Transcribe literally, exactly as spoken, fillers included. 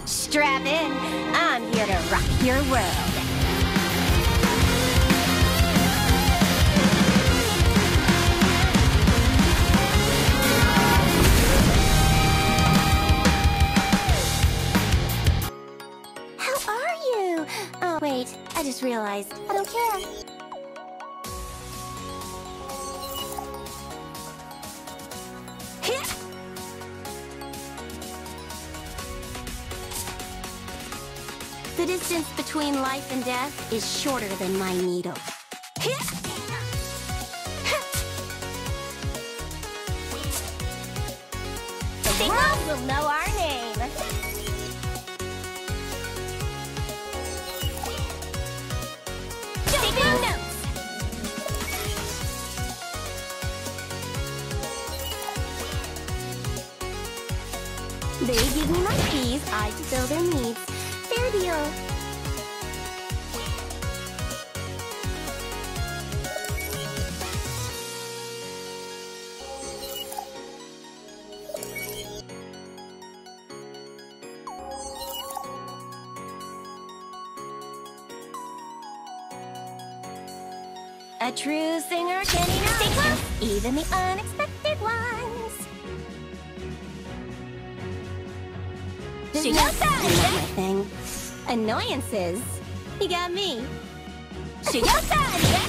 Strap in. I'm here to rock your world. How are you? Oh, wait. I just realized. I don't care. The distance between life and death is shorter than my needle. The world will know our name. Take no notes. They give me my keys, I fulfill their needs. Fair deal. A true singer can know even the unexpected ones. She knows that. My thing. Annoyances. You got me. She knows that.